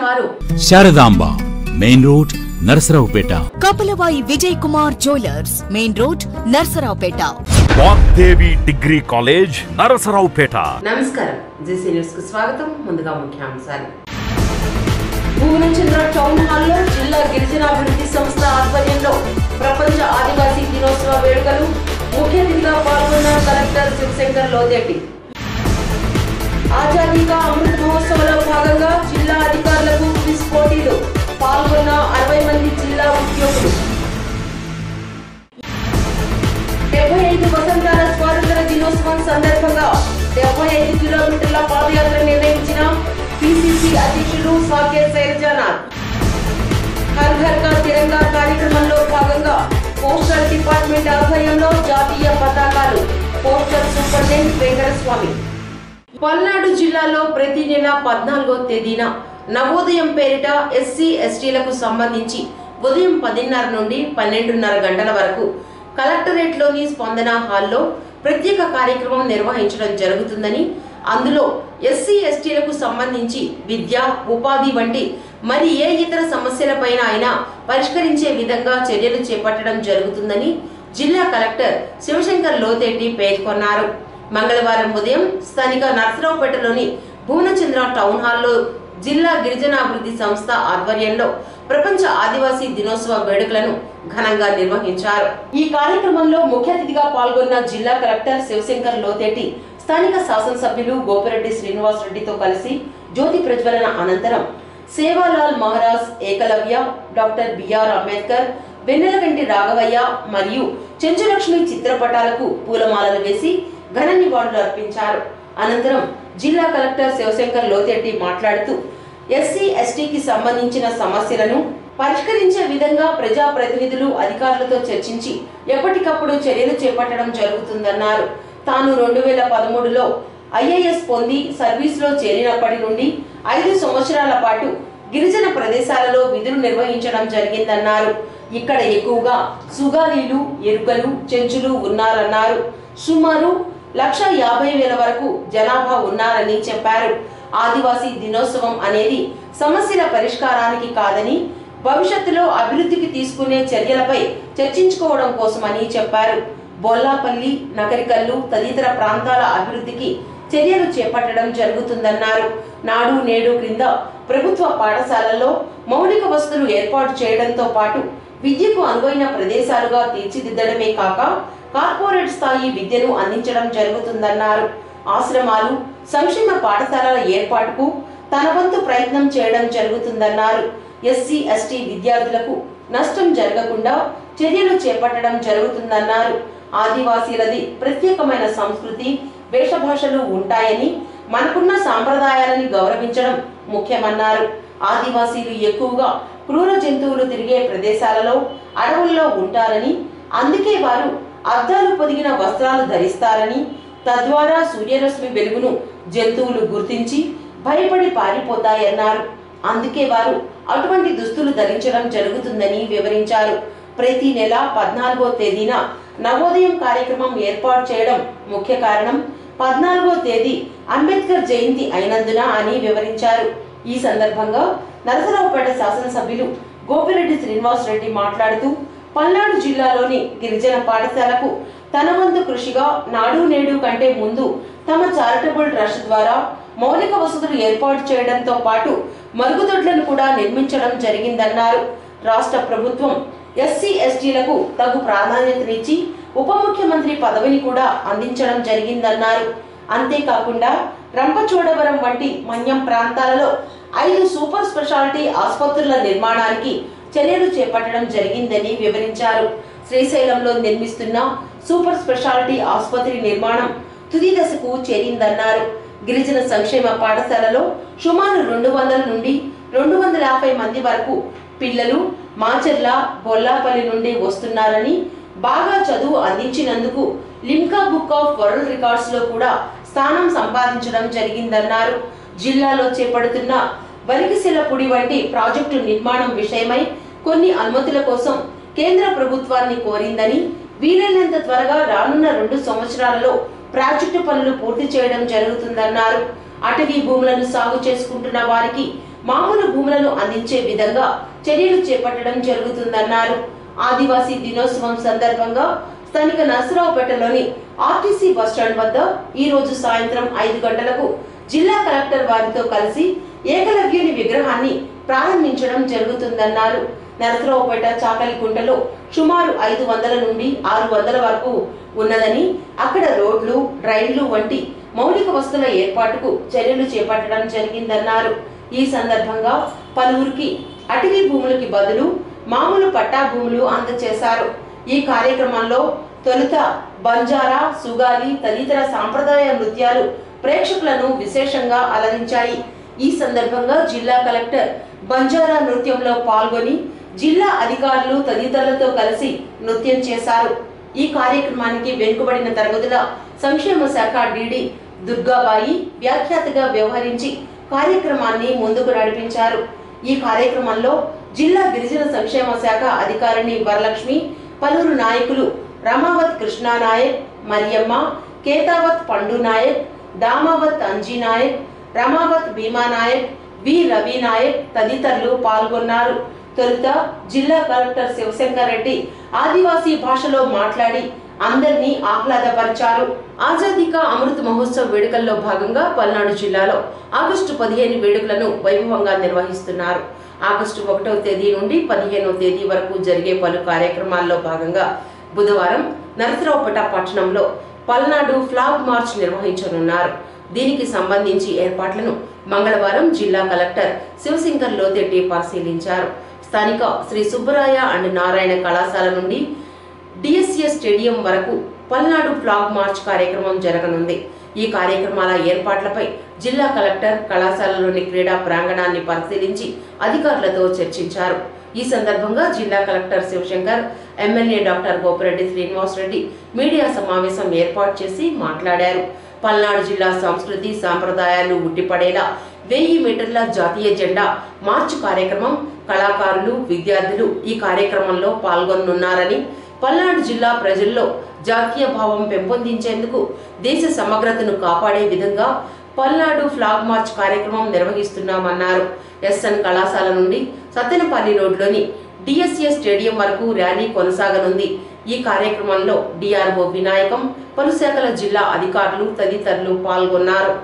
వారు Sharadamba main road Narasaraopet. Kapalavayi Vijay Kumar jewellers main road Narasaraopet. Vagdevi degree college Narasaraopet. నమస్కారం, GC news కు స్వాగతం. ముందుగా ముఖ్యాంశాలు. భువనచంద్ర టౌన్ హాల్లో జిల్లా గిరిజనాభివృద్ధి సంస్థ ఆధ్వర్యంలో ప్రపంచ ఆదివాసీ దినోత్సవ వేడుకలు. ముఖ్య అతిథిగా పాల్గొన్న కలెక్టర్ శివశంకర్ లోతేటి. ఆజాదీ కా అమృత్ మహోత్సవంలో భాగంగా జిల్లా అధికారులకు క్విజ్ పోటీలు. పాల్గొన్న 60 మంది జిల్లా ఉద్యోగులు. 75 వసంతాల స్వాతంత్ర దినోత్సవం సందర్భంగా 75 కిలోమీటర్ల పాదయాత్ర నిర్వహించిన పిసిసి అధ్యక్షులు సాకేత్ శైలజానాథ్. హర్ ఘర్ కా తిరంగా కార్యక్రమంలో భాగంగా పోస్టల్ డిపార్ట్మెంట్ ఆధ్వర్యంలో జాతీయ పతాకాలు. Postal superintendent Venkataswamy. పల్నాడు జిల్లాలో ప్రతి నెల 14వ తేదీన నవోదయం పేరిట ఎస్సీ ఎస్టీలకు సంబంధించి ఉదయం 10:30 నుండి 12:30 గంటల వరకు కలెక్టరేట్లోని స్పందన హాల్లో ప్రత్యేక కార్యక్రమం నిర్వహించడం జరుగుతుందని, అందులో ఎస్సీ ఎస్టీలకు సంబంధించి విద్య, ఉపాధి వంటి మరి ఏ ఇతర సమస్యలపైన అయినా పరిష్కరించే విధంగా చర్యలు చేపట్టడం జరుగుతుందని జిల్లా కలెక్టర్ శివశంకర్ లోతేటి పేర్కొన్నారు. మంగళవారం ఉదయం స్థానిక నరసరావుపేటలోని భువనచంద్ర టౌన్ హాల్లో జిల్లా గిరిజనాభివృద్ధి సంస్థ ఆధ్వర్యంలో ప్రపంచ ఆదివాసీ దినోత్సవ వేడుకలను ఘనంగా నిర్వహించారు. ఈ కార్యక్రమంలో ముఖ్య అతిథిగా పాల్గొన్న జిల్లా కలెక్టర్ శివశంకర్ లోతేటి స్థానిక శాసనసభ్యులు గోపిరెడ్డి శ్రీనివాస్ రెడ్డితో కలిసి జ్యోతి ప్రజ్వలన అనంతరం సేవాలాల్ మహారాజ్, ఏకలవ్య, డాక్టర్ బిఆర్ అంబేద్కర్, వెన్నెలగంటి రాఘవయ్య మరియు చెంచులక్ష్మి చిత్రపటాలకు పూలమాలలు వేసి ఘన నివాళులు అర్పించారు. అనంతరం జిల్లా కలెక్టర్ శివశంకర్ లోతేటి మాట్లాడుతూ ఎస్సీ ఎస్టీకి సంబంధించిన సమస్యలను పరిష్కరించే విధంగా ప్రజాప్రతినిధులు అధికారులతో చర్చించి ఎప్పటికప్పుడు చర్యలు చేపట్టడం జరుగుతుందన్నారు. తాను 2013లో ఐఏఎస్ పొంది సర్వీస్ లో చేరినప్పటి నుండి 5 సంవత్సరాల పాటు గిరిజన ప్రదేశాలలో విధులు నిర్వహించడం జరిగిందన్నారు. ఇక్కడ ఎక్కువగా సుగాలీలు, ఎరుకలు, చెంచులు ఉన్నారన్నారు. సుమారు 1,50,000 వరకు జనాభా ఉన్నారని చెప్పారు. ఆదివాసీ దినోత్సవం అనేది సమస్యల పరిష్కారానికి కాదని, భవిష్యత్తులో అభివృద్ధికి తీసుకునే చర్యలపై చర్చించుకోవడం కోసమని చెప్పారు. బొల్లాపల్లి, నకరికల్లు తదితర ప్రాంతాల అభివృద్ధికి చర్యలు చేపట్టడం జరుగుతుందన్నారు. నాడు నేడు క్రింద ప్రభుత్వ పాఠశాలల్లో మౌలిక వసతులు ఏర్పాటు చేయడంతో పాటు విద్యకు అనువైన ప్రదేశాలుగా తీర్చిదిద్దడమే కాక కార్పొరేట్ స్థాయి విద్యను అందించడం జరుగుతుందన్నారు. ఆశ్రమాలు, సంక్షేమ పాఠశాలల ఏర్పాటుకు తన వంతు ప్రయత్నం చేయడం జరుగుతుందన్నారు. ఎస్సీ ఎస్టీ విద్యార్థులకు నష్టం జరగకుండా చర్యలు చేపట్టడం జరుగుతుందన్నారు. ఆదివాసీలది ప్రత్యేకమైన సంస్కృతి, వేషభాషలు ఉంటాయని, మనకున్న సాంప్రదాయాలని గౌరవించడం ముఖ్యమన్నారు. ఆదివాసీలు ఎక్కువగా క్రూర జంతువులు తిరిగే ప్రదేశాలలో, అడవుల్లో ఉంటారని, అందుకే వారు అద్దాలు పొదిగిన వస్త్రాలు ధరిస్తారని, తద్వారా సూర్యరశ్మి వెలుగును జంతువులు గుర్తించి భయపడి పారిపోతాయన్నారు. అందుకే వారు అటువంటి దుస్తులు ధరించడం జరుగుతుందని వివరించారు. ప్రతి నెల 14వ తేదీన నవోదయం కార్యక్రమం ఏర్పాటు చేయడం ముఖ్య కారణం 14వ తేదీ అంబేద్కర్ జయంతి అయినందున అని వివరించారు. ఈ సందర్భంగా నరసరావుపేట శాసనసభ్యులు గోపిరెడ్డి శ్రీనివాస్ రెడ్డి మాట్లాడుతూ పల్నాడు జిల్లాలోని గిరిజన పాఠశాలకు తన వంతు కృషిగా నాడు నేడు కంటే ముందు తమ చారిటబుల్ ట్రస్ట్ ద్వారా మౌలిక వసతులు ఏర్పాటు చేయడంతో పాటు మరుగుదొడ్లను కూడా నిర్మించడం జరిగిందన్నారు. రాష్ట్ర ప్రభుత్వం ఎస్సీ ఎస్టీలకు తగు ప్రాధాన్యతనిచ్చి ఉప ముఖ్యమంత్రి పదవిని కూడా అందించడం జరిగిందన్నారు. అంతేకాకుండా రంపచోడవరం వంటి మన్యం ప్రాంతాలలో 5 సూపర్ స్పెషాలిటీ ఆసుపత్రుల నిర్మాణానికి చర్యలు చేపట్టడం జరిగిందని వివరించారు. శ్రీశైలంలో నిర్మిస్తున్న సూపర్ స్పెషాలిటీ ఆసుపత్రి నిర్మాణం తుది దశకు చేరిందన్నారు. గిరిజన సంక్షేమ పాఠశాలలో సుమారు 200 నుండి 250 మంది వరకు పిల్లలు మాచర్ల, బొల్లాపల్లి నుండి వస్తున్నారని, బాగా చదువు అందించినందుకు Limca book of world records లో కూడా స్థానం సంపాదించడం జరిగిందన్నారు. జిల్లాలో చేపడుతున్న వరికిశెలపుడి వంటి ప్రాజెక్టు నిర్మాణం విషయమై కొన్ని అనుమతుల కోసం కేంద్ర ప్రభుత్వాన్ని కోరిందని, వీలైనంత త్వరగా రానున్న 2 సంవత్సరాలలో ప్రాజెక్టు పనులు పూర్తి చేయడం జరుగుతుందన్నారు. అటవీ భూములను సాగు చేసుకుంటున్న వారికి మామూలు భూములను అందించే విధంగా చర్యలు చేపట్టడం జరుగుతుందన్నారు. ఆదివాసీ దినోత్సవం సందర్భంగా స్థానిక నర్సరావుపేటలోని ఆర్టీసీ బస్టాండ్ వద్ద ఈ రోజు సాయంత్రం 5 గంటలకు జిల్లా కలెక్టర్ వారితో కలిసి ఏకలవ్యుని విగ్రహాన్ని ప్రారంభించడం జరుగుతుందన్నారు. నర్సరావుపేట చాకలికుంటలో సుమారు 500 నుండి 600 వరకు ఉన్నదని, అక్కడ రోడ్లు, డ్రైన్లు వంటి మౌలిక వస్తువుల ఏర్పాటుకు చర్యలు చేపట్టడం జరిగిందన్నారు. ఈ సందర్భంగా పలువురికి అటవీ భూములకి బదులు మామూలు పట్టా భూములు అందజేశారు. ఈ కార్యక్రమంలో తొలుత బంజారా, సుగాలి తదితర సాంప్రదాయ నృత్యాలు ప్రేక్షకులను విశేషంగా అలరించాయి. ఈ సందర్భంగా జిల్లా కలెక్టర్ బంజారా నృత్యంలో పాల్గొని జిల్లా అధికారులు తదితరులతో కలిసి నృత్యం చేశారు. ఈ కార్యక్రమానికి వెనుకబడిన తరగతుల సంక్షేమ శాఖ డీడీ దుర్గాబాయి వ్యాఖ్యాతగా వ్యవహరించి కార్యక్రమాన్ని ముందుకు నడిపించారు. ఈ కార్యక్రమంలో జిల్లా గిరిజన సంక్షేమ శాఖ అధికారిని వరలక్ష్మి, పలువురు నాయకులు రమావత్ కృష్ణానాయక్, మరియమ్మ, కేతావత్ పండు నాయక్, దామావత్ అంజీ నాయక్, రమావత్ భీమా నాయక్, వి రవి నాయక్ తదితరులు పాల్గొన్నారు. తొలుత జిల్లా కలెక్టర్ శివశంకర్ రెడ్డి ఆదివాసీ భాషలో మాట్లాడి అందరినీ ఆహ్లాదపరిచారు. ఆజాదీ కా అమృత్ మహోత్సవ్ వేడుకల్లో భాగంగా పల్నాడు జిల్లాలో ఆగస్టు 15 వేడుకలను వైభవంగా నిర్వహిస్తున్నారు. ఆగస్టు 1వ తేదీ నుండి 15వ తేదీ వరకు జరిగే పలు కార్యక్రమాల్లో భాగంగా బుధవారం నరసరావుపేట పట్టణంలో పల్నాడు ఫ్లాగ్ మార్చ్ నిర్వహించనున్నారు. దీనికి సంబంధించి ఏర్పాట్లను మంగళవారం జిల్లా కలెక్టర్ శివశంకర్ లోతెట్టి పరిశీలించారు. స్థానిక శ్రీ సుబ్బరాయ అండ్ నారాయణ కళాశాల నుండి డిఎస్ఏ స్టేడియం వరకు పల్నాడు ఫ్లాగ్ మార్చ్ కార్యక్రమం జరగనుంది. ఈ కార్యక్రమాల ఏర్పాట్లపై జిల్లా కలెక్టర్ కళాశాలలోని క్రీడా ప్రాంగణాన్ని పరిశీలించి అధికారులతో చర్చించారు. ఈ సందర్భంగా జిల్లా collector Shivashankar, MLA doctor Gopireddy Srinivasareddy media సమావేశం ఏర్పాటు చేసి మాట్లాడారు. పల్నాడు జిల్లా సంస్కృతి సాంప్రదాయాలు ఉట్టిపడేలా 1000 మీటర్ల జాతీయ జెండా మార్చ్ కార్యక్రమం, కళాకారులు, విద్యార్థులు ఈ కార్యక్రమంలో పాల్గొనున్నారని, పల్నాడు జిల్లా ప్రజల్లో జాతీయ భావం పెంపొందించేందుకు దేశ సమగ్రతను కాపాడే విధంగా పల్నాడు ఫ్లాగ్ మార్చ్ కార్యక్రమం నిర్వహిస్తున్నామన్నారు. ఎస్ఎన్ కళాశాల నుండి సత్తెనపల్లి రోడ్లోని డిఎస్ఏ స్టేడియం వరకు ర్యాలీ కొనసాగనుంది. ఈ కార్యక్రమంలో డిఆర్ఓ వినాయకం, పలు శాఖల జిల్లా అధికారులు తదితరులు పాల్గొన్నారు.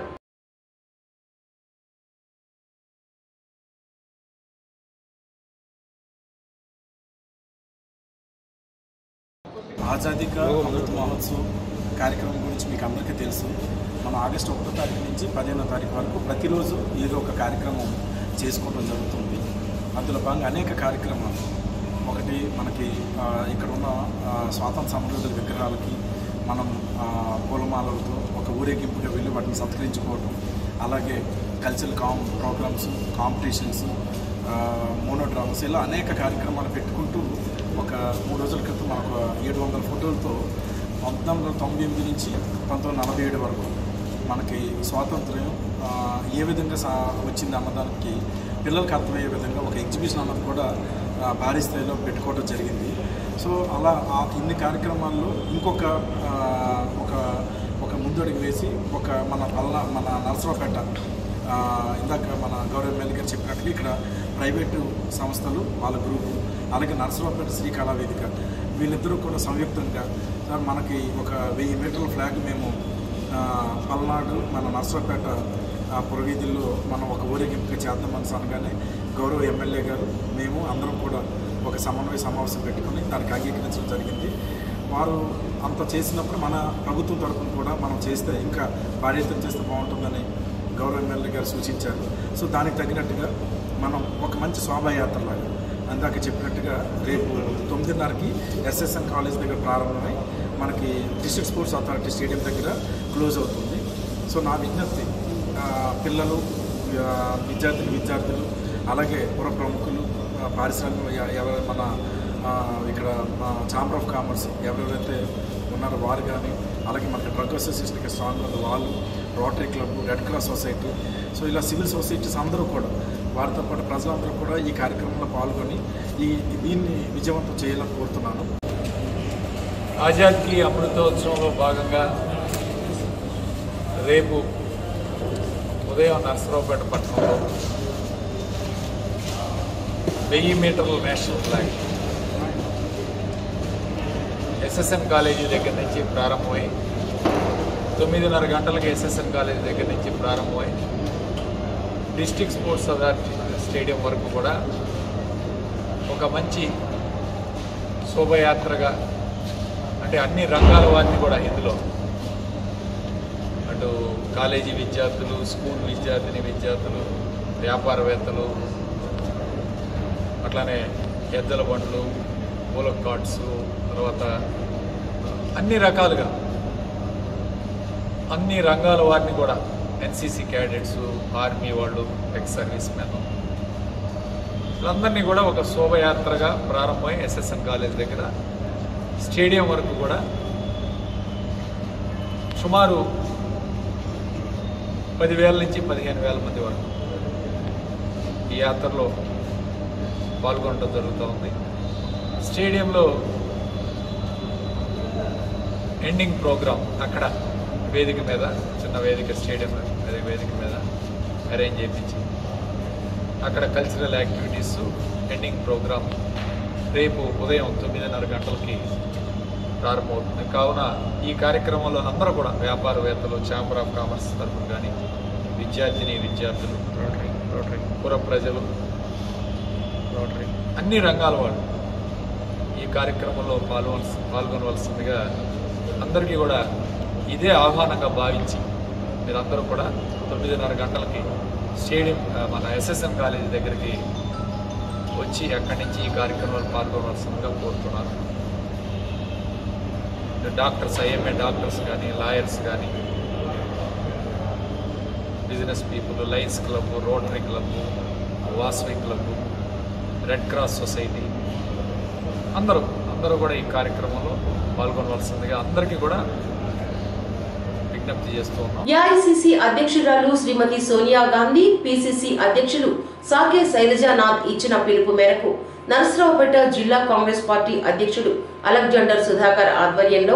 ఆజాదీ కా అమృత్ మహోత్సవ్ కార్యక్రమం గురించి మీకు అందరికీ తెలుసు. మనం ఆగస్టు 1వ తారీఖు నుంచి 15వ తారీఖు వరకు ప్రతిరోజు ఏదో ఒక కార్యక్రమం చేసుకోవడం జరుగుతుంది. అందులో భాగంగా అనేక కార్యక్రమాలు, ఒకటి మనకి ఇక్కడ ఉన్న స్వాతంత్ర సమరయోధుల విగ్రహాలకి మనం పూలమాలలతో ఒక ఊరేగింపుగా వెళ్ళి వాటిని సత్కరించుకోవడం, అలాగే కల్చరల్ ప్రోగ్రామ్స్, కాంపిటీషన్స్, మోనోడ్రామాస్, ఇలా అనేక కార్యక్రమాలు పెట్టుకుంటూ ఒక 3 రోజుల క్రితం మనకు 700 ఫోటోలతో 1998 నుంచి 1947 వరకు మనకి స్వాతంత్ర్యం ఏ విధంగా వచ్చింది అన్నదానికి పిల్లలకు అర్థమయ్యే విధంగా ఒక ఎగ్జిబిషన్ అన్నది కూడా భారీ స్థాయిలో పెట్టుకోవడం జరిగింది. సో అలా ఇన్ని కార్యక్రమాల్లో ఇంకొక ఒక ముందడుగు వేసి మన నరసరావుపేట, ఇందాక మన గౌరవ ఎమ్మెల్యే గారు చెప్పినట్టుగా ఇక్కడ ప్రైవేటు సంస్థలు వాళ్ళ గ్రూపు, అలాగే నరసరావుపేట శ్రీ కళా వేదిక వీళ్ళిద్దరూ కూడా సంయుక్తంగా మనకి ఒక 1000 మీటర్ల ఫ్లాగ్ మేము పల్నాడు మన నరసరావుపేట పురవీధుల్లో మనం ఒక ఊరేగింపుగా చేద్దామని అనగానే గౌరవ ఎమ్మెల్యే గారు మేము అందరం కూడా ఒక సమన్వయ సమావేశం పెట్టుకుని దానికి అంగీకరించడం జరిగింది. వారు అంత చేసినప్పుడు మన ప్రభుత్వం తరఫున కూడా మనం చేస్తే ఇంకా బాధ్యతలు చేస్తే బాగుంటుందని గౌరవ ఎమ్మెల్యే గారు సూచించారు. సో దానికి తగినట్టుగా మనం ఒక మంచి శోభాయాత్రలాగా అందాక చెప్పినట్టుగా రేపు 9:30కి ఎస్ఎస్ఎన్ కాలేజ్ దగ్గర ప్రారంభమై మనకి డిస్ట్రిక్ట్ స్పోర్ట్స్ అథారిటీ స్టేడియం దగ్గర క్లోజ్ అవుతుంది. సో నా విజ్ఞప్తి, పిల్లలు, విద్యార్థులు, అలాగే పుర ప్రముఖులు, పారిశ్రామిక మన ఇక్కడ ఛాంబర్ ఆఫ్ కామర్స్ ఎవరెవరైతే ఉన్నారో వారు కానీ, అలాగే మనకి డ్రగ్ అసోసియేషన్కి స్ట్రాంగ్ ఉన్న వాళ్ళు, rotary club, red cross society, so ఇలా సివిల్ సొసైటీస్ అందరూ కూడా, వారితో పాటు ప్రజలందరూ కూడా ఈ కార్యక్రమంలో పాల్గొని దీన్ని విజయవంతం చేయాలని కోరుతున్నాను. ఆజాదీ అమృతోత్సవంలో భాగంగా రేపు ఉదయం నరసరావుపేట పట్టణంలో 1000 మీటర్ల నేషనల్ ఫ్లాగ్ ఎస్ఎస్ఎన్ కాలేజీ దగ్గర నుంచి ప్రారంభమై 9:30 గంటలకి ఎస్ఎస్ఎన్ కాలేజీ దగ్గర నుంచి ప్రారంభమై డిస్ట్రిక్ట్ స్పోర్ట్స్ అథారిటీ స్టేడియం వరకు కూడా ఒక మంచి శోభయాత్రగా, అంటే అన్ని రంగాల వారిని కూడా ఇందులో, అటు కాలేజీ విద్యార్థులు, స్కూల్ విద్యార్థులు, వ్యాపారవేత్తలు, అట్లానే ఎద్దల బండ్లు, బుల్లక్ కార్ట్స్, తర్వాత అన్ని రకాలుగా అన్ని రంగాల వారిని కూడా, ఎన్సీసీ క్యాడెట్స్, ఆర్మీ వాళ్ళు, ఎక్స్ సర్వీస్ మెన్, వీళ్ళందరినీ కూడా ఒక శోభయాత్రగా ప్రారంభమై ఎస్ఎస్ఎన్ కాలేజ్ దగ్గర స్టేడియం వరకు కూడా సుమారు 10,000 నుంచి 15,000 మంది వరకు ఈ యాత్రలో పాల్గొనడం జరుగుతూ ఉంది. స్టేడియంలో ఎండింగ్ ప్రోగ్రామ్ అక్కడ వేదిక మీద, చిన్న వేదిక, స్టేడియం వేదిక మీద అరేంజ్ చేయించి అక్కడ కల్చరల్ యాక్టివిటీస్, ఎండింగ్ ప్రోగ్రామ్ రేపు ఉదయం 9:30 గంటలకి ప్రారంభమవుతుంది. కావున ఈ కార్యక్రమంలో అందరూ కూడా వ్యాపారవేత్తలు, ఛాంబర్ ఆఫ్ కామర్స్ తరఫున కానీ, విద్యార్థులు, పుర ప్రజలు, అన్ని రంగాల వాళ్ళు ఈ కార్యక్రమంలో పాల్గొనవలసిందిగా అందరికీ కూడా ఇదే ఆహ్వానంగా భావించి మీరందరూ కూడా 9:30 గంటలకి స్టేడియం, మన ఎస్ఎస్ఎన్ కాలేజీ దగ్గరికి వచ్చి అక్కడి నుంచి ఈ కార్యక్రమంలో పాల్గొనవలసిందిగా కోరుతున్నాను. డాక్టర్స్, ఐఎంఏ డాక్టర్స్ కానీ, లాయర్స్ కానీ, business people, lions club, rotary club, Vasavi club, red cross society, అందరూ కూడా ఈ కార్యక్రమంలో పాల్గొనవలసిందిగా అందరికీ కూడా విజ్ఞప్తి చేస్తూ ఉన్నాం. ఏఐసిసి అధ్యక్షురాలు శ్రీమతి సోనియా గాంధీ, పిసిసి అధ్యక్షులు సాకే శైలజానాథ్ ఇచ్చిన పిలుపు మేరకు నరసరావుపేట జిల్లా కాంగ్రెస్ పార్టీ అధ్యక్షుడు అలెగ్జాండర్ సుధాకర్ ఆధ్వర్యంలో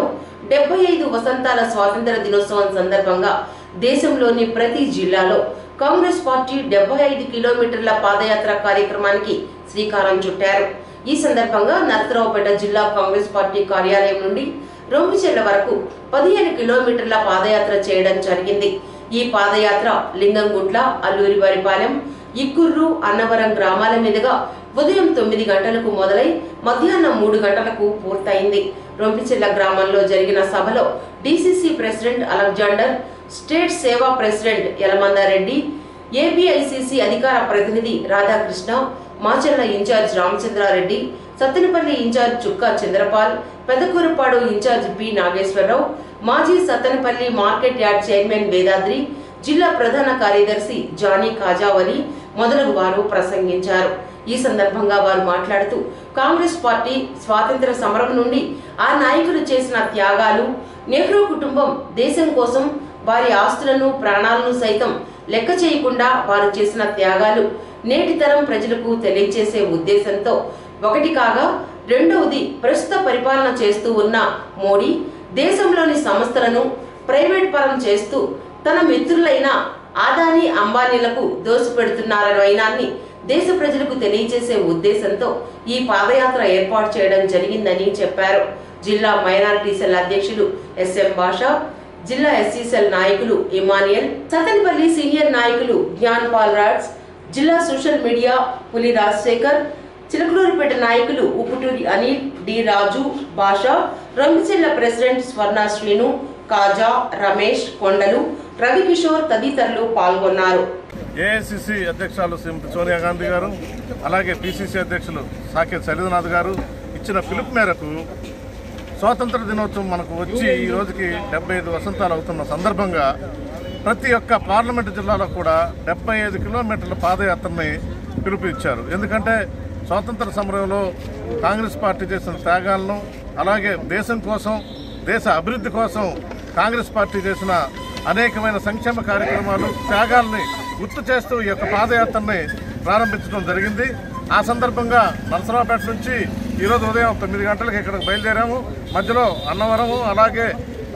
75 వసంతాల స్వాతంత్ర దినోత్సవం సందర్భంగా దేశంలోని ప్రతి జిల్లాలో కాంగ్రెస్ పార్టీ 75 కిలోమీటర్ల పాదయాత్ర కార్యక్రమానికి శ్రీకారం చుట్టారు. ఈ సందర్భంగా నరసరావుపేట జిల్లా కాంగ్రెస్ పార్టీ కార్యాలయం నుండి రొంపిచెర్ల వరకు 15 కిలోమీటర్ల పాదయాత్ర చేయడం జరిగింది. ఈ పాదయాత్ర లింగంగుట్ల, అల్లూరివారిపాలెం, ఇక్కుర్రు, అన్నవరం గ్రామాల మీదుగా ఉదయం 9 గంటలకు మొదలై మధ్యాహ్నం 3 గంటలకు పూర్తయింది. రొంపిచెర్ల గ్రామంలో జరిగిన సభలో DCC president Alexander, state Seva president Yalamandareddy, APICC అధికార ప్రతినిధి Radhakrishna, Macherla in-charge Ramachandrareddy, Sattenapalli in-charge Chukka Chandrapal, Pedakurapadu in-charge P Nageswararao, మాజీ Sattenapalli market yard chairman Vedadri, జిల్లా ప్రధాన కార్యదర్శి జానీ కాజావలి మొదలగు వారు ప్రసంగించారు. ఈ సందర్భంగా వారు మాట్లాడుతూ కాంగ్రెస్ పార్టీ స్వాతంత్ర సమరం నుండి ఆ నాయకులు చేసిన త్యాగాలు, నెహ్రూ కుటుంబం దేశం కోసం వారి ఆస్తులను, ప్రాణాలను సైతం లెక్క చేయకుండా వారు చేసిన త్యాగాలు నేటి తరం ప్రజలకు తెలియజేసే ఉద్దేశంతో ఒకటి కాగా, రెండవది ప్రస్తుత పరిపాలన చేస్తూ ఉన్న మోడీ దేశంలోని సంస్థలను ప్రైవేట్ పరం చేస్తూ తన మిత్రులైన ఆదానీ, అంబానీలకు దోసిపెడుతున్నారన్న వైనాన్ని దేశ ప్రజలకు తెలియజేసే ఉద్దేశంతో ఈ పాదయాత్ర ఏర్పాటు చేయడం జరిగిందని చెప్పారు. జిల్లా మైనారిటీ సెల్ అధ్యక్షులు ఎస్ఎం భాషా, జిల్లా ఎస్సీ సెల్ నాయకులు ఇమానియల్, సతన్పల్లి సీనియర్ నాయకులు జ్ఞాన్ పాల్ రాడ్స్, జిల్లా సోషల్ మీడియా పులి రాజశేఖర్, చిలకలూరుపేట నాయకులు ఉపుటూరి అనిల్, డి రాజు, భాషా, రొంపిచెర్ల ప్రెసిడెంట్ స్వర్ణ శ్రీను, కాజా, రమేష్, కొండలు, రవికిషోర్ తదితరులు పాల్గొన్నారు. ఏఐసిసి అధ్యక్షురాలు శ్రీమతి సోనియా గాంధీ గారు, అలాగే పిసిసి అధ్యక్షులు సాకే శైలజనాథ్ గారు ఇచ్చిన పిలుపు మేరకు స్వాతంత్ర దినోత్సవం మనకు వచ్చి ఈ రోజుకి 75 వసంతాలు అవుతున్న సందర్భంగా ప్రతి ఒక్క పార్లమెంటు జిల్లాలో కూడా 75 కిలోమీటర్ల పాదయాత్రని పిలుపు ఇచ్చారు. ఎందుకంటే స్వాతంత్ర సమరంలో కాంగ్రెస్ పార్టీ చేసిన త్యాగాలను, అలాగే దేశం కోసం, దేశ అభివృద్ధి కోసం కాంగ్రెస్ పార్టీ చేసిన అనేకమైన సంక్షేమ కార్యక్రమాలు, త్యాగాల్ని గుర్తు చేస్తూ ఈ యొక్క పాదయాత్రని ప్రారంభించడం జరిగింది. ఆ సందర్భంగా నరసరావుపేట నుంచి ఈరోజు ఉదయం 9 గంటలకు ఇక్కడికి బయలుదేరాము. మధ్యలో అన్నవరము, అలాగే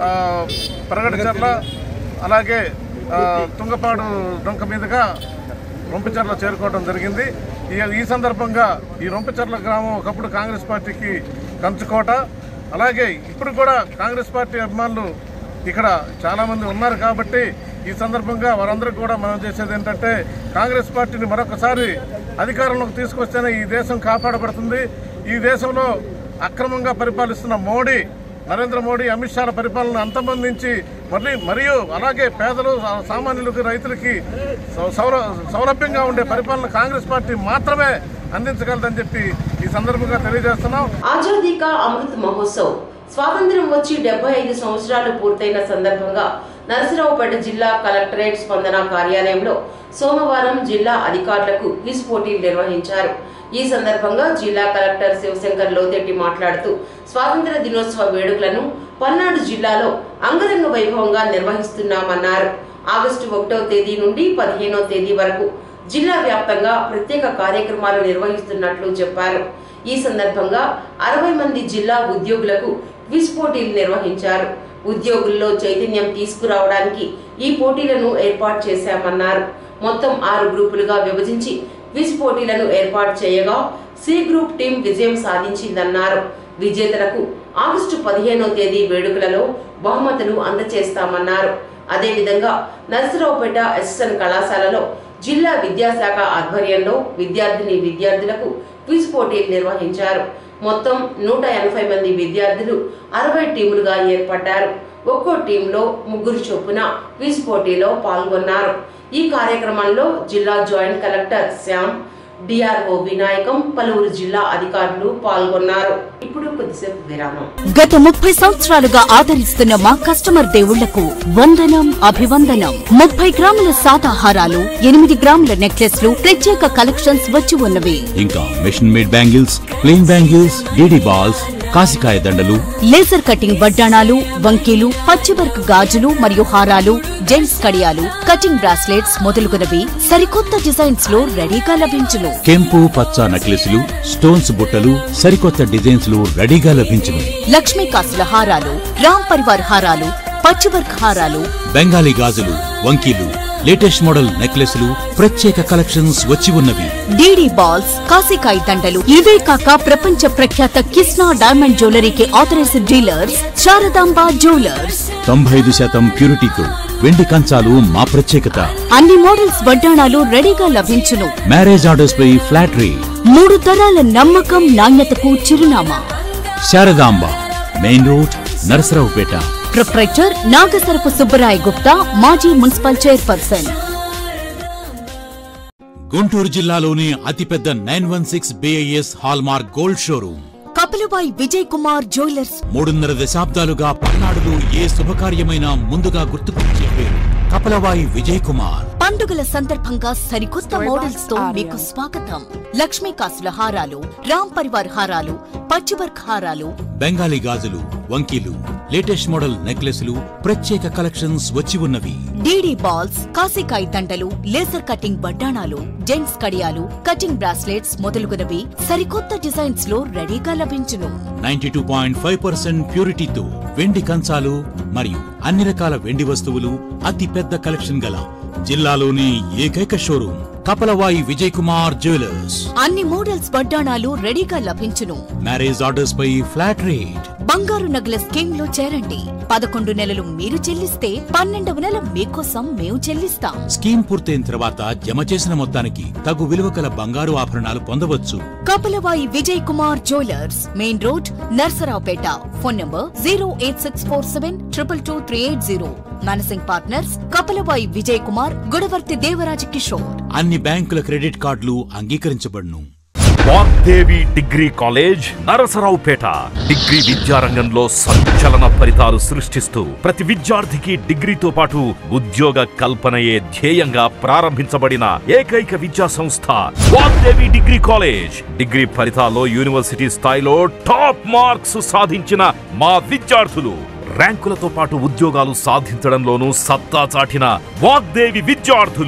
ప్రగతిచర్ల, అలాగే తుంగపాడు డొంక మీదుగా రొంపిచెర్ల చేరుకోవడం జరిగింది. ఈ సందర్భంగా ఈ రొంపచెర్ల గ్రామం ఒకప్పుడు కాంగ్రెస్ పార్టీకి కంచుకోట. అలాగే ఇప్పుడు కూడా కాంగ్రెస్ పార్టీ అభిమానులు ఇక్కడ చాలామంది ఉన్నారు కాబట్టి ఈ సందర్భంగా వారందరికీ కూడా మనం చేసేది ఏంటంటే కాంగ్రెస్ పార్టీని మరొకసారి అధికారంలోకి తీసుకొస్తేనే ఈ దేశం కాపాడబడుతుంది. ఈ దేశంలో అక్రమంగా పరిపాలిస్తున్న నరేంద్ర మోడీ, అమిత్ షాల పరిపాలన అంతమొందించి మరియు అలాగే పేదలు, సామాన్యులకు, రైతులకి సౌలభ్యంగా ఉండే పరిపాలన కాంగ్రెస్ పార్టీ మాత్రమే అందించగలదని చెప్పి ఈ సందర్భంగా తెలియజేస్తున్నాం. ఆజాదీ కా అమృత్ మహోత్సవ్ స్వాతంత్ర్యం వచ్చి 75 సంవత్సరాలు పూర్తయిన సందర్భంగా నరసరావుపేట జిల్లా కలెక్టరేట్ స్పందన కార్యాలయంలో సోమవారం జిల్లా అధికారులకు క్విజ్ పోటీలు నిర్వహించారు. ఈ సందర్భంగా జిల్లా కలెక్టర్ శివశంకర్ లోతెట్టి మాట్లాడుతూ స్వాతంత్ర దినోత్సవ వేడుకలను పల్నాడు జిల్లాలో అంగరంగ వైభవంగా నిర్వహిస్తున్నామన్నారు. ఆగస్టు 1వ తేదీ నుండి 15వ తేదీ వరకు జిల్లా వ్యాప్తంగా ప్రత్యేక కార్యక్రమాలు నిర్వహిస్తున్నట్లు చెప్పారు. ఈ సందర్భంగా 60 మంది జిల్లా ఉద్యోగులకు క్విజ్ పోటీలు నిర్వహించారు. ఉద్యోగుల్లో చైతన్యం తీసుకురావడానికి ఈ పోటీలను ఏర్పాటు చేశామన్నారు. మొత్తం 6 గ్రూపులుగా విభజించి క్విజ్ పోటీలను ఏర్పాటు చేయగా సి గ్రూప్ టీం విజయం సాధించిందన్నారు. విజేతలకు ఆగస్టు 15వ తేదీ వేడుకలలో బహుమతులు అందజేస్తామన్నారు. అదేవిధంగా నరసరావుపేట ఎస్ఎన్ కళాశాలలో జిల్లా విద్యాశాఖ ఆధ్వర్యంలో విద్యార్థులకు క్విజ్ పోటీలు నిర్వహించారు. మొత్తం 180 మంది విద్యార్థులు 60 టీములుగా ఏర్పడ్డారు. ఒక్కో టీంలో 3 చొప్పున క్విజ్ పోటీలో పాల్గొన్నారు. ఈ కార్యక్రమంలో జిల్లా joint collector Shyam, DRO Vinayakam, పలువురు జిల్లా అధికారులు పాల్గొన్నారు. ఇప్పుడు కొద్దిసేపు విరామం. గత 30 సంవత్సరాలుగా ఆదరిస్తున్న మా కస్టమర్ దేవుళ్లకు వందనం, అభివందనం. 30 గ్రాముల సాదాహారాలు, 8 గ్రాముల నెక్లెస్లు, ప్రత్యేక కలెక్షన్స్ వచ్చి ఉన్నవి. ఇంకా machine made bangles, plain bangles, DD balls, కాసికాయ దండలు, లేజర్ కటింగ్ వడ్డాణాలు, వంకీలు, పచ్చివర్క్ గాజులు మరియు హారాలు, జెంట్స్ కడియాలు, కటింగ్ బ్రాస్లెట్స్ మొదలుగునవి సరికొత్త డిజైన్స్ లో రెడీగా లభించును. కెంపు పచ్చ నెక్లెస్లు, స్టోన్స్ బుట్టలు, సరికొత్త డిజైన్స్ లో రెడీగా లభించును. లక్ష్మీ కాసుల హారాలు, రామ్ పరివార్ హారాలు, పచ్చివర్క్ హారాలు, బెంగాలీ గాజులు, వంకీలు, లేటెస్ట్ మోడల్ నెక్లెస్లు, ప్రత్యేక కలెక్షన్స్ వచ్చి ఉన్నవి. డీడీ బాల్స్, కాసికాయ దండలు, ఇవే కాక ప్రపంచ ప్రఖ్యాత కిస్నా డైమండ్ జ్యువెలరీకి ఆథరైజ్డ్ డీలర్స్ శారదాంబ జ్యువెలర్స్. 95% ప్యూరిటీతో వెండి కంచాలు మా ప్రత్యేకత. అన్ని మోడల్స్ వడ్డాణాలు రెడీగా లభించును. మ్యారేజ్ ఆర్డర్స్ పై ఫ్లాట్ రేట్. 3 తరాల నమ్మకం, నాణ్యతకు చిరునామా. Sharadamba, main road, Narasaraopet. Proprietor Nagasarapu Subbarai Gupta, మాజీ మున్సిపల్ చైర్పర్సన్. గుంటూరు జిల్లాలోని అతిపెద్ద 916 BIS hallmark gold showroom Kapilavayi Vijay Kumar jewellers. 3.5 దశాబ్దాలుగా పల్నాడులో ఏ శుభకార్యమైనా ముందుగా గుర్తుకొచ్చే పేరు కపిలబాయ్ విజయ్ కుమార్. పండుగల సందర్భంగా సరికొత్త మోడల్స్ తో మీకు స్వాగతం. లక్ష్మీ కాసుల హారాలు, రామ్ పరివార్ హారాలు, పచ్చివర్క్ హారాలు, బెంగాలీ గాజులు, వంకీలు, లేటెస్ట్ మోడల్ నెక్లెస్లు, ప్రత్యేక కలెక్షన్స్ వచ్చి ఉన్నవి. డీడీ బాల్స్, కాసికాయ దండలు, లేజర్ కటింగ్ వడ్డాణాలు, జెంట్స్ కడియాలు, కటింగ్ బ్రాస్లెట్స్ మొదలుగునవి సరికొత్త డిజైన్స్ లో రెడీగా లభించును. 92.5% ప్యూరిటీతో వెండి కంచాలు మరియు అన్ని రకాల వెండి వస్తువులు, అతి పెద్ద కలెక్షన్ గల జిల్లాలోని ఏకైక షోరూమ్ కపిలవాయి విజయ్ కుమార్ జ్యువెలర్స్. అన్ని మోడల్స్ వడ్డాణాలు రెడీగా లభించును. మ్యారేజ్ ఆర్డర్స్ పై ఫ్లాట్ రేట్. బంగారు నగల స్కీమ్ లో చేరండి. 11 నెలలు మీరు చెల్లిస్తే 12వ నెల మీకోసం మేము చెల్లిస్తాం. స్కీమ్ పూర్తయిన తర్వాత జమ చేసిన మొత్తానికి తగు విలువ కల బంగారు ఆభరణాలు పొందవచ్చు. Kapilavayi Vijay Kumar jewellers, main road, Narasaraopet. Phone number 08647222380. Managing partners Kapilavayi Vijay Kumar, Gudavarthi Devaraja Kishore. అన్ని బ్యాంకుల క్రెడిట్ కార్డులు అంగీకరించబడును. Vagdevi degree college, Narasaraopet. Degree విద్యారంగంలో సంచలన ఫలితాలు సృష్టిస్తూ ప్రతి విద్యార్థికి డిగ్రీతో పాటు ఉద్యోగ కల్పనయే ధ్యేయంగా ప్రారంభించబడిన ఏకైక విద్యా సంస్థ వాగ్దేవి డిగ్రీ కాలేజ్. డిగ్రీ ఫలితాల్లో యూనివర్సిటీ స్థాయిలో టాప్ మార్క్స్ సాధించిన మా విద్యార్థులు ర్యాంకులతో పాటు ఉద్యోగాలు సాధించడంలోనూ సత్తా చాటిన వాగ్దేవి విద్యార్థులు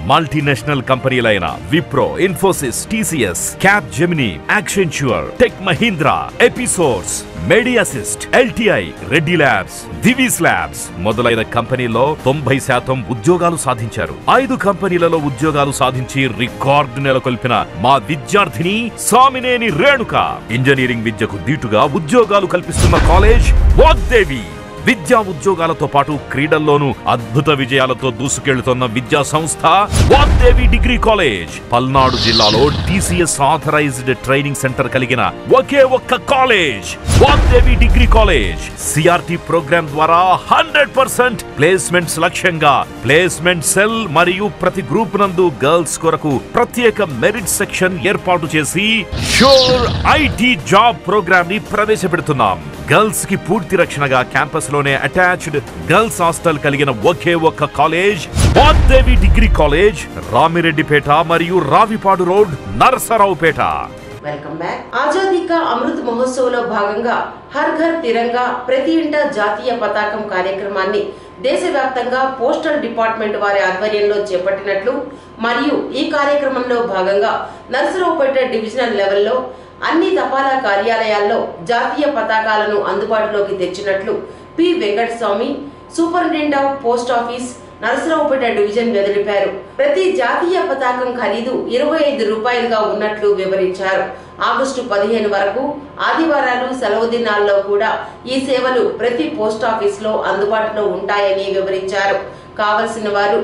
మల్టీనేషనల్ కంపెనీలైన Wipro, Infosys, TCS, Capgemini, Accenture, Tech Mahindra, Episource, Medi Assist, LTI, Reddy Labs, Divi's Labs మొదలైన కంపెనీల్లో 90% ఉద్యోగాలు సాధించారు. 5 కంపెనీలలో ఉద్యోగాలు సాధించి రికార్డు నెలకొల్పిన మా విద్యార్థిని సామినేని రేణుక ఇంజనీరింగ్ విద్యకు దీటుగా ఉద్యోగాలు కల్పిస్తున్న కాలేజ్ వాగ్దేవి. విద్యా ఉద్యోగాలతో పాటు క్రీడల్లోనూ అద్భుత విజయాలతో దూసుకెళ్తున్న విద్యా సంస్థ వాగ్దేవి డిగ్రీ కాలేజ్. పల్నాడు జిల్లాలో టీసీఎస్ ఆథరైజ్డ్ ట్రైనింగ్ సెంటర్ కలిగిన ఒకే ఒక్క college Vagdevi degree college. CRT programme ద్వారా 100% ప్లేస్మెంట్స్ లక్ష్యంగా ప్లేస్మెంట్ సెల్ మరియు ప్రతి గ్రూప్ నందు గర్ల్స్ కొరకు ప్రత్యేక మెరిట్ సెక్షన్ ఏర్పాటు చేసి షూర్ ఐటీ జాబ్ ప్రోగ్రామ్ ని ప్రవేశపెడుతున్నాం. గర్ల్స్ కి పూర్తి రక్షణగా క్యాంపస్ లోనే అటాచ్డ్ గర్ల్స్ హాస్టల్ కలిగిన ఒకే ఒక్క college Vagdevi degree college, Ramireddypeta మరియు Ravipadu road, Narasaraopet. Welcome back. Azadi ka Amrit Mahotsav లో భాగంగా హర్ ఘర్ తిరంగా, ప్రతి ఇంట జాతీయ పతాకం కార్యక్రమాన్ని దేశవ్యాప్తంగా పోస్టల్ డిపార్ట్మెంట్ వారి ఆధ్వర్యంలో చేపట్టినట్లు మరియు ఈ కార్యక్రమంలో భాగంగా నరసరావుపేట డివిజనల్ లెవెల్లో అన్ని తపాలా కార్యాలయాల్లో జాతీయ పతాకాలను అందుబాటులోకి తెచ్చినట్లు P Venkataswamy, superintendent of post office, Narasaraopet division వెల్లడిపారు. ప్రతి జాతీయ పతాకం ఖరీదు 25 రూపాయలుగా ఉన్నట్లు వివరించారు. ఆగస్టు 15 వరకు ఆదివారాలు, సెలవు దినాల్లో కూడా ఈ సేవలు ప్రతి పోస్ట్ ఆఫీస్ లో అందుబాటులో ఉంటాయని వివరించారు. కావలసిన వారు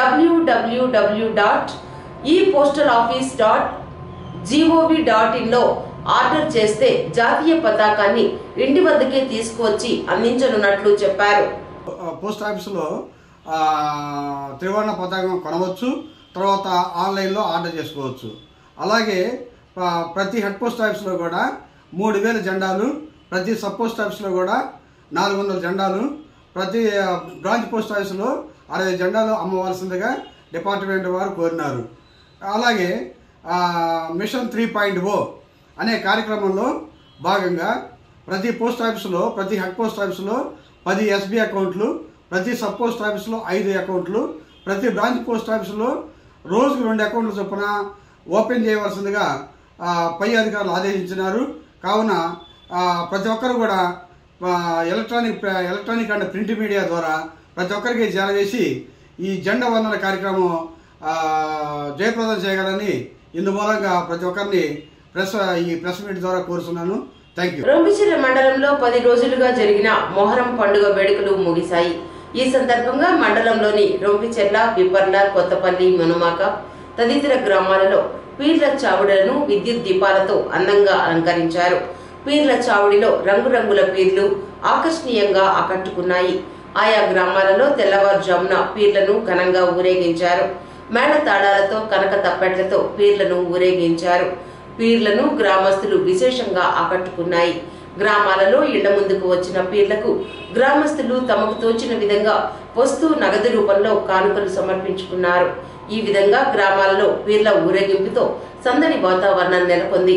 www.epostaloffice.gov.in లో ఆర్డర్ చేస్తే జాతీయ పతాకాన్ని ఇంటి వద్దకే తీసుకువచ్చి అందించనున్నట్లు చెప్పారు. పోస్ట్ ఆఫీసులో త్రివర్ణ పతాకం కొనవచ్చు, తర్వాత ఆన్లైన్లో ఆర్డర్ చేసుకోవచ్చు. అలాగే ప్రతి హెడ్ పోస్ట్ ఆఫీస్లో కూడా 3000 జెండాలు, ప్రతి సబ్ పోస్ట్ ఆఫీస్లో కూడా 400 జెండాలు, ప్రతి బ్రాంచ్ పోస్ట్ ఆఫీసులో 60 జెండాలు అమ్మవలసిందిగా డిపార్ట్మెంట్ వారు కోరినారు. అలాగే మిషన్ 3.0 అనే కార్యక్రమంలో భాగంగా ప్రతి పోస్ట్ ఆఫీసులో, ప్రతి హెడ్ పోస్ట్ ఆఫీసులో 10 ఎస్బీ అకౌంట్లు, ప్రతి సబ్ పోస్ట్ ఆఫీసులో 5 అకౌంట్లు, ప్రతి బ్రాంచ్ పోస్ట్ ఆఫీసులో రోజుకు 2 అకౌంట్ల చొప్పున ఓపెన్ చేయవలసిందిగా పై అధికారులు ఆదేశించినారు. కావున ప్రతి ఒక్కరు కూడా ఎలక్ట్రానిక్ అండ్ ప్రింట్ మీడియా ద్వారా ప్రతి ఒక్కరికి చేరవేసి ఈ జెండా వందన కార్యక్రమం జయప్రదం చేయగలని ఇందుమూలంగా ప్రతి ఒక్కరిని ఈ ప్రెస్ మీట్ ద్వారా కోరుతున్నాను. Thank you. రొంపిచెర్ల మండలంలో 10 రోజులుగా జరిగిన మొహరం పండుగ వేడుకలు ముగిశాయి. ఈ సందర్భంగా మండలంలోని రొంపిచెర్ల, పిపర్ల, కొత్తపల్లి, మునుమాక తదితర గ్రామాలలో పీర్ల చావుడులను విద్యుత్ దీపాలతో అందంగా అలంకరించారు. పీర్ల చావుడిలో రంగురంగుల పీర్లు ఆకర్షణీయంగా ఆకట్టుకున్నాయి. ఆయా గ్రామాలలో తెల్లవారుజామున పీర్లను ఘనంగా ఊరేగించారు. మేళ తాళాలతో, కనక తప్పెట్లతో పీర్లను ఊరేగించారు. పీర్లను గ్రామస్తులు విశేషంగా ఆకట్టుకున్నాయి. గ్రామాలలో ఇళ్ల ముందుకు వచ్చిన పీర్లకు గ్రామస్తులు తమకు తోచిన విధంగా వస్తు నగదు రూపంలో కానుకలు సమర్పించుకున్నారు. ఈ విధంగా గ్రామాలలో పీర్ల ఊరేగింపుతో సందడి వాతావరణం నెలకొంది.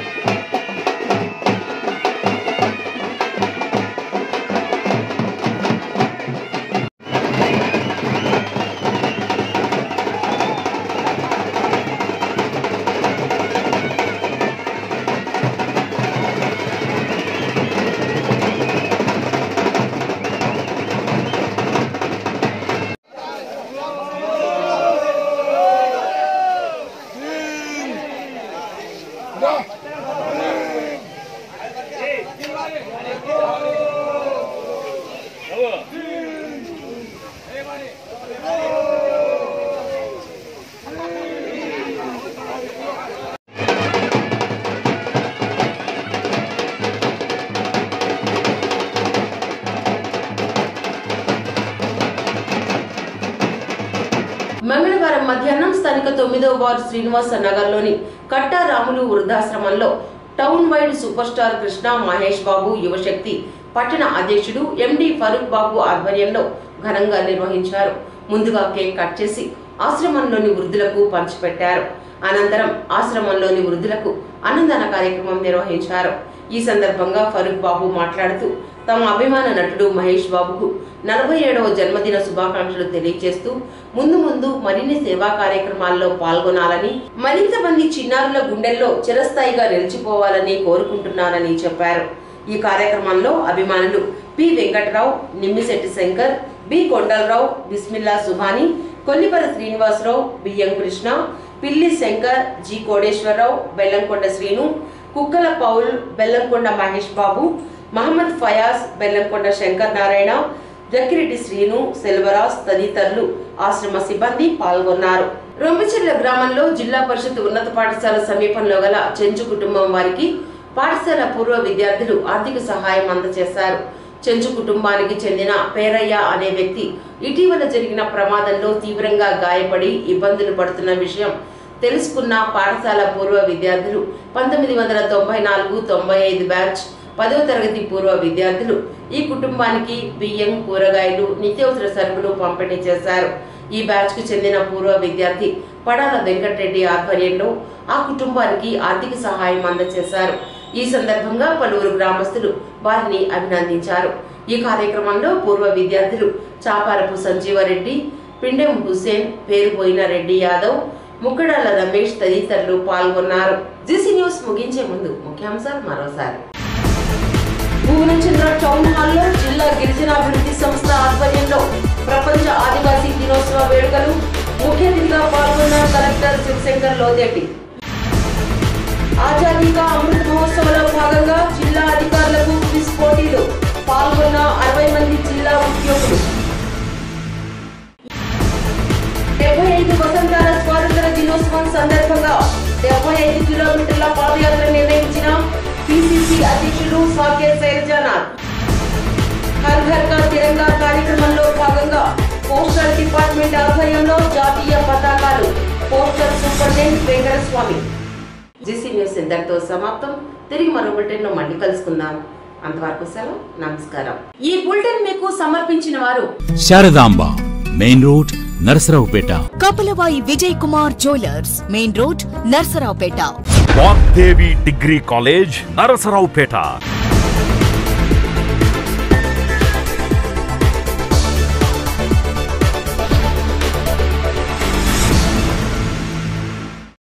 మంగళవారం మధ్యాహ్నం స్థానిక 9వ వార్డు శ్రీనివాస నగర్లోని కట్టారాములు వృద్ధాశ్రమంలో town wide super star Krishna Mahesh Babu Yuvashakti పట్టణ అధ్యక్షుడు ఎండి ఫరూక్ బాబు ఆధ్వర్యంలో ఘనంగా నిర్వహించారు. ముందుగా కేక్ కట్ చేసి ఆశ్రమంలోని వృద్ధులకు పంచిపెట్టారు. అనంతరం ఆశ్రమంలోని వృద్ధులకు అన్నదాన కార్యక్రమం నిర్వహించారు. ఈ సందర్భంగా ఫరూక్ బాబు మాట్లాడుతూ తమ అభిమాన నటుడు మహేష్ బాబుకు 47వ జన్మదిన శుభాకాంక్షలు తెలియజేస్తూ ముందు మరిన్ని సేవా కార్యక్రమాల్లో పాల్గొనాలని, మరింత మంది చిన్నారుల గుండెల్లో చిరస్థాయిగా నిలిచిపోవాలని కోరుకుంటున్నానని చెప్పారు. ఈ కార్యక్రమంలో అభిమానులు P Venkatarao, Nimmisetti Shankar, B Kondalarao, Bismillah Subhani, Kollipara Srinivasarao, Biyyam Krishna, Pilli Shankar, G Kodeswararao, Bellamkonda Srinu, Kukkala Paul, Bellamkonda Mahesh Babu, Mohammed Fayaz, Bellamkonda Shankar Narayana, Jakkireddy Srinu, Selvaraj తదితరులు ఆశ్రమ సిబ్బంది పాల్గొన్నారు. రొంపిచెర్ల గ్రామంలో జిల్లా పరిషత్ ఉన్నత పాఠశాల సమీపంలో గల చెంచు కుటుంబం వారికి పాఠశాల పూర్వ విద్యార్థులు ఆర్థిక సహాయం అందజేశారు. చెంచు కుటుంబానికి చెందిన పేరయ్య అనే వ్యక్తి ఇటీవల జరిగిన ప్రమాదంలో తీవ్రంగా గాయపడి ఇబ్బందులు పడుతున్న విషయం తెలుసుకున్న పాఠశాల పూర్వ విద్యార్థులు 1994-95 బ్యాచ్ 10వ తరగతి పూర్వ విద్యార్థులు ఈ కుటుంబానికి బియ్యం, కూరగాయలు, నిత్యావసర సరుకులు పంపిణీ చేశారు. ఈ బ్యాచ్ కు చెందిన పూర్వ విద్యార్థి పడాల వెంకటరెడ్డి ఆధ్వర్యంలో ఆ కుటుంబానికి ఆర్థిక సహాయం అందజేశారు. ఈ సందర్భంగా పలువురు గ్రామస్తులు వారిని అభినందించారు. ఈ కార్యక్రమంలో పూర్వ విద్యార్థులు చాపారపు సంజీవరెడ్డి, పిండెం హుసేన్, పేరుపోయిన రెడ్డి యాదవ్, ముక్కడాల రమేష్ తదితరులు పాల్గొన్నారు. జీసీ న్యూస్ ముగించే ముందు ముఖ్యాంశాలు మరోసారి. భువనచంద్ర టౌన్ హాల్లో జిల్లా గిరిజనాభివృద్ధి సంస్థ ఆధ్వర్యంలో ప్రపంచ ఆదివాసీ దినోత్సవ వేడుకలు. ముఖ్య అతిథిగా పాల్గొన్న కలెక్టర్ శివశంకర్ లోదేటి. ఆజాదీ కా అమృత్ మహోత్సవంలో భాగంగా జిల్లా అధికారులకు క్విజ్ పోటీలు. పాల్గొన్న 60 మంది జిల్లా ఉద్యోగులు. 75 వసంతాల స్వాతంత్ర దినోత్సవం సందర్భంగా 75 కిలోమీటర్ల పాదయాత్ర నిర్వహించిన పిసిసి అధ్యక్షులు సాకేత్ శైలజానాథ్. హర్ ఘర్ కా తిరంగా కార్యక్రమంలో భాగంగా పోస్టల్ డిపార్ట్మెంట్ ఆధ్వర్యంలో జాతీయ పతాకాలు. Postal superintendent Venkataswamy. GC news ఇంతటితో సమాప్తం. తిరిగి మరో బులెటిన్ లో మళ్ళీ కలుసుకుందాం. అంతవరకు సెలవు, నమస్కారం. ఈ బులెటిన్ మీకు సమర్పించిన వారు Sharadamba, main road, Narasaraopet. Kapalavayi Vijay Kumar jewellers, main road, Narasaraopet. Vagdevi degree college, Narasaraopet.